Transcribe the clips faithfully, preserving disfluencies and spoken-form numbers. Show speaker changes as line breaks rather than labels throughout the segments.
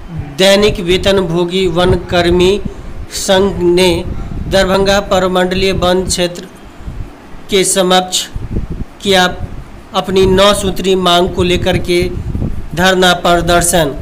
दैनिक वेतनभोगी वन कर्मी संघ ने दरभंगा प्रमंडलीय वन क्षेत्र के समक्ष किया अपनी नौ सूत्री मांग को लेकर के धरना प्रदर्शन।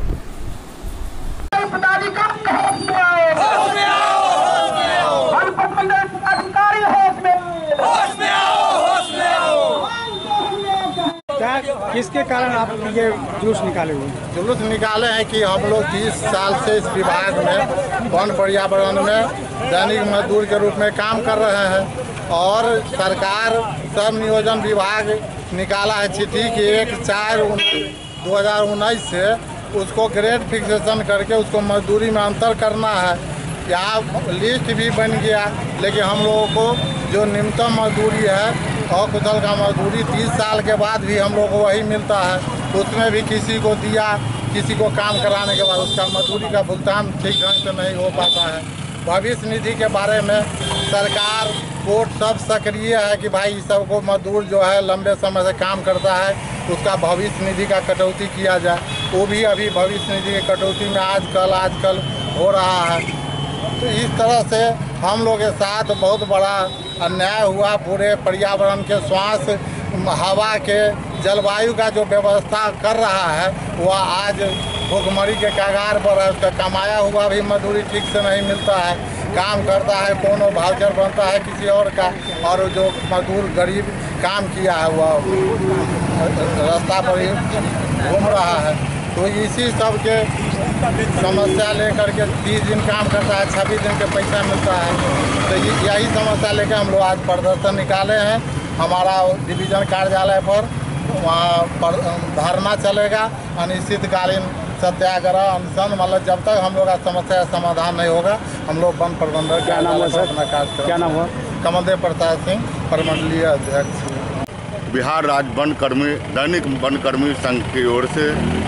किसके कारण आप ये जुलूस निकाले हुए हैं?
जुलूस निकाले हैं कि हम लोग तीस साल से इस विभाग में वन पर्यावरण में दैनिक मजदूर के रूप में काम कर रहे हैं और सरकार श्रम नियोजन विभाग निकाला है चिट्ठी कि एक चार दो हज़ार उन्नीस से उसको ग्रेड फिक्सेशन करके उसको मजदूरी में अंतर करना है। यहाँ लिस्ट भी बन गया, लेकिन हम लोगों को जो न्यूनतम मजदूरी है और कुशल का मजदूरी तीस साल के बाद भी हम लोग को वही मिलता है। उसमें भी किसी को दिया, किसी को काम कराने के बाद उसका मजदूरी का भुगतान ठीक ढंग से नहीं हो पाता है। भविष्य निधि के बारे में सरकार कोर्ट सब सक्रिय है कि भाई सबको मजदूर जो है लंबे समय से काम करता है उसका भविष्य निधि का कटौती किया जाए। वो भी अभी भविष्य निधि की कटौती में आजकल आजकल हो रहा है। तो इस तरह से हम लोग के साथ बहुत बड़ा अन्याय हुआ। पूरे पर्यावरण के श्वास हवा के जलवायु का जो व्यवस्था कर रहा है वह आज भुखमरी के कगार पर है। उसका कमाया हुआ भी मजदूरी ठीक से नहीं मिलता है। काम करता है कोनो भाउचर बनता है किसी और का, और जो मजदूर गरीब काम किया है वह रास्ता पर ही घूम रहा है। तो इसी सब के समस्या लेकर के तीस दिन काम करता है, छब्बीस दिन के पैसा मिलता है। तो यही समस्या लेकर हम लोग आज प्रदर्शन निकाले हैं। हमारा डिवीज़न कार्यालय पर वहाँ पर धरना चलेगा, अनिश्चितकालीन सत्याग्रह अनशन, मतलब जब तक हम लोग का समस्या का समाधान नहीं होगा हम लोग वन प्रबंधक
क्या नाम है सर? क्या नाम हुआ?
कमलदेव प्रसाद सिंह, प्रमंडलीय अध्यक्ष,
बिहार राज्य वन कर्मी दैनिक वन कर्मी संघ की ओर से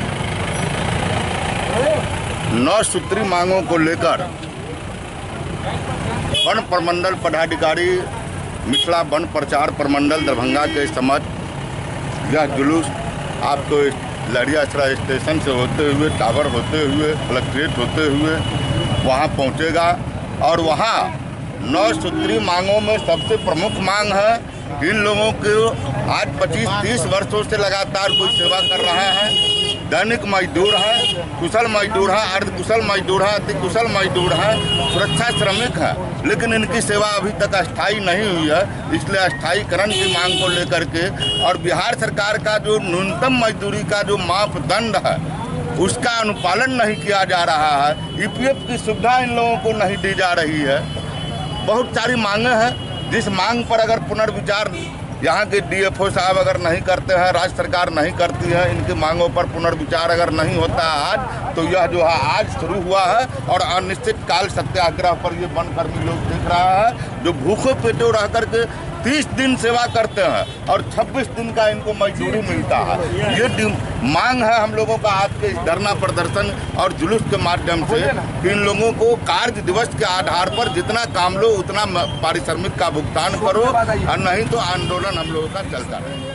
नौ सूत्री मांगों को लेकर वन प्रमंडल पदाधिकारी मिथिला वन प्रचार प्रमंडल दरभंगा के समक्ष यह जुलूस आपको लहरियासराय स्टेशन से होते हुए, टावर होते हुए, कलेक्ट्रेट होते हुए वहां पहुंचेगा। और वहां नौ सूत्री मांगों में सबसे प्रमुख मांग है इन लोगों को आज पच्चीस तीस वर्षों से लगातार कोई सेवा कर रहा है, दैनिक मजदूर है, कुशल मजदूर है, अर्धकुशल मजदूर है, अति कुशल मजदूर है, सुरक्षा श्रमिक है, लेकिन इनकी सेवा अभी तक अस्थायी नहीं हुई है। इसलिए अस्थायीकरण की मांग को लेकर के और बिहार सरकार का जो न्यूनतम मजदूरी का जो मापदंड है उसका अनुपालन नहीं किया जा रहा है। ई पी एफ की सुविधा इन लोगों को नहीं दी जा रही है। बहुत सारी मांगें हैं जिस मांग पर अगर पुनर्विचार यहाँ के डी एफ ओ साहब अगर नहीं करते हैं, राज्य सरकार नहीं करती है, इनकी मांगों पर पुनर्विचार अगर नहीं होता है आज, तो यह जो है आज शुरू हुआ है और अनिश्चित काल सत्याग्रह पर ये वन कर्मी लोग देख रहा है जो भूखे पेटों रह करके तीस दिन सेवा करते हैं और छब्बीस दिन का इनको मजदूरी मिलता है। ये मांग है हम लोगों का आज के इस धरना प्रदर्शन और जुलूस के माध्यम से कि इन लोगों को कार्य दिवस के आधार पर जितना काम लो उतना पारिश्रमिक का भुगतान करो और नहीं तो आंदोलन हम लोगों का चलता रहे।